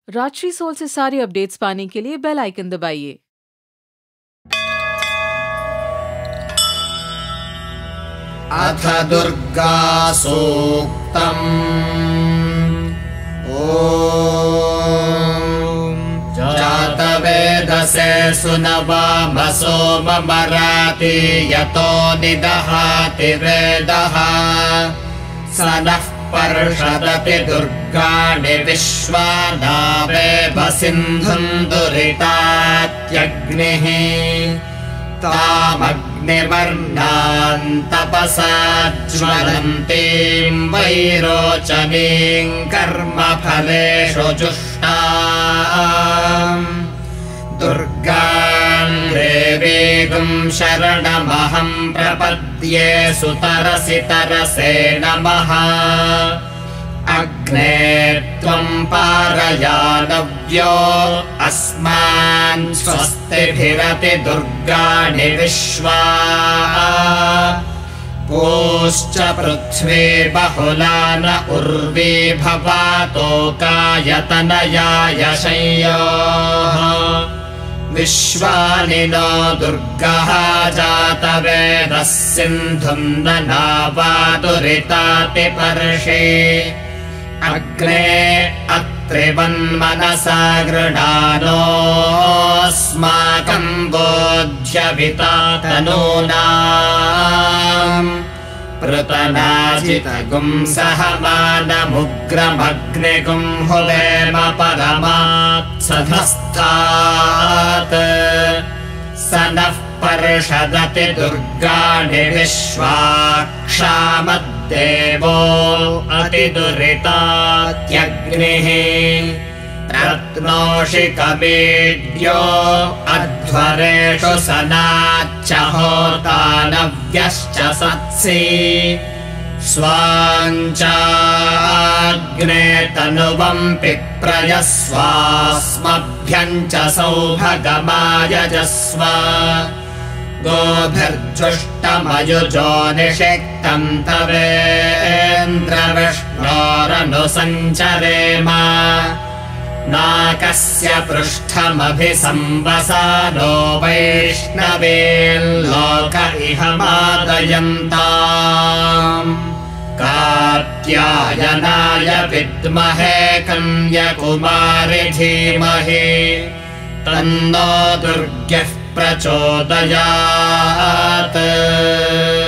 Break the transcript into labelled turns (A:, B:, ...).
A: Rajshree soul से सारे updates पाने के लिए बेल आइकन दबाइए।
B: अथ दुर्गा सूक्तम्। ॐ जातवेदसे सुनवामसो ममराति यतो निदहाति वेदः स नः पर्षदति दुर्गाणि विश्वानावेव सिन्धुम् दुरितात्यग्निः तामग्निवर्णान् तपसा ज्वलन्तीम् वैरोचनीम् कर्मफलेषु जुष्टाम् दुर्गाम् देवीगुम् शरणमहम् प्रपद्ये सुतरसि तरसे नमः अग्ने त्वम् पारयानव्यो अस्मान् स्वस्तिभिरति दुर्गाणि विश्वा पूश्च पृथ्वी बहुला न उर्वी भवातोकायतनयाय शंयोः विश्वानि नो दुर्गः जातवेदः सिन्धुम् न नावादुरिताति पर्षि अग्ने अत्रिवन्मनसा गृणानोऽस्माकम् बोध्यविता तनूनाम् पृतनाजितगुम् सहमानमुग्रमग्निगुम् हुवेम परमात्सधस्तात् स नः पर्षदति दुर्गाणि विश्वाक्षामद्देवो अतिदुरितात्यग्निः रत्नोषि कमेड्यो अध्वरेषु सनाच्च होतानव्यश्च सत्सि स्वाञ्चाग्ने तनुवम् पिप्रयस्वास्मभ्यम् च सौभगमायजस्व गोभिर्जुष्टमयुजो निषिक्तम् तवेन्द्रविष्णोरनुसञ्चरेम नाकस्य पृष्ठमभिसंवसानो वैष्णवेल्लोक इह मादयन्ताम् कात्यायनाय विद्महे कन्यकुमारि धीमहि तन्नो दुर्गः प्रचोदयात्।